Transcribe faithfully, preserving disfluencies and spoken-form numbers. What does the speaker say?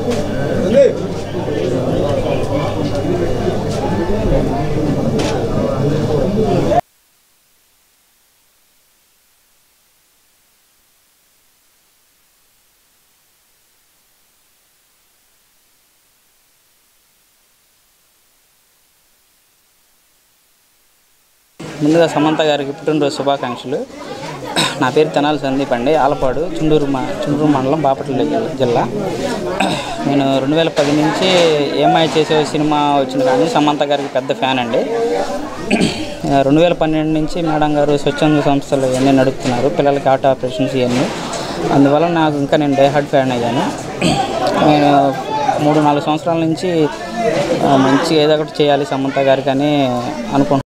ముందుగా సమంత గారికి పుట్టినరోజు శుభాకాంక్షలు. నా పేరు తెనాలి సందీప్ అండి, ఆలపాడు, చుండూరు మా చుండూరు మండలం, బాపట్ల జిల్లా. నేను రెండు వేల పది నుంచి ఏమై చేసే సినిమా వచ్చిన కానీ సమంత గారికి పెద్ద ఫ్యాన్ అండి. రెండు వేల పన్నెండు నుంచి మేడం గారు స్వచ్ఛంద సంస్థలు ఇవన్నీ నడుపుతున్నారు, పిల్లలకి ఆటో ఆపరేషన్స్ ఇవన్నీ. అందువల్ల నాకు ఇంకా నేను డైహార్డ్ ఫ్యాన్ అయ్యాను. నేను మూడు నాలుగు సంవత్సరాల నుంచి మంచి ఏదో ఒకటి చేయాలి సమంత గారికి అని అనుకుంటున్నాను.